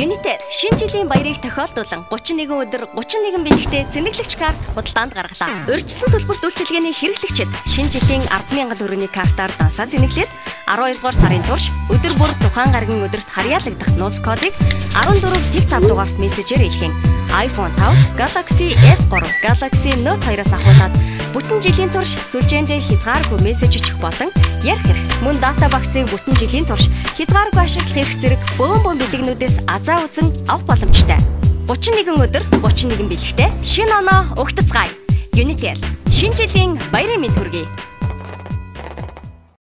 Unitel шинэ жилийн баярыг тохиолдуулан 31 өдөр 31 бэлэгтэй цэнэглэгч карт худалдаанд гаргалаа. Урьдчилан төлбөрт үйлчилгээний хэрэглэгчид шинэ жилийн 10,000 төгрөгийн картаар дансаа цэнэглээд 12 дугаар сарын турш өдөр бүр тухайн гарагийн өдөрт харьяалагдах нууц кодыг 14-5 дугаарт мессежээр илгээн iPhone 5, Galaxy S3, Galaxy Note 2-оос ахуулаад бүтэн жилийн турш сүлжээндээ хязгааргүй мессеж өчөх болон ярих хэрэг. Мөн дата багцыг бүтэн жилийн турш хязгааргүй ашиглах эрх зэрэг бөөн бэлэгнүүдээс азаа үзэн авах боломжтой. 31 өдөр 31 бэлэгтэй шинэ оноо угтацгаая. Unitel шинэ жилийн баярын мэнд хүргэе.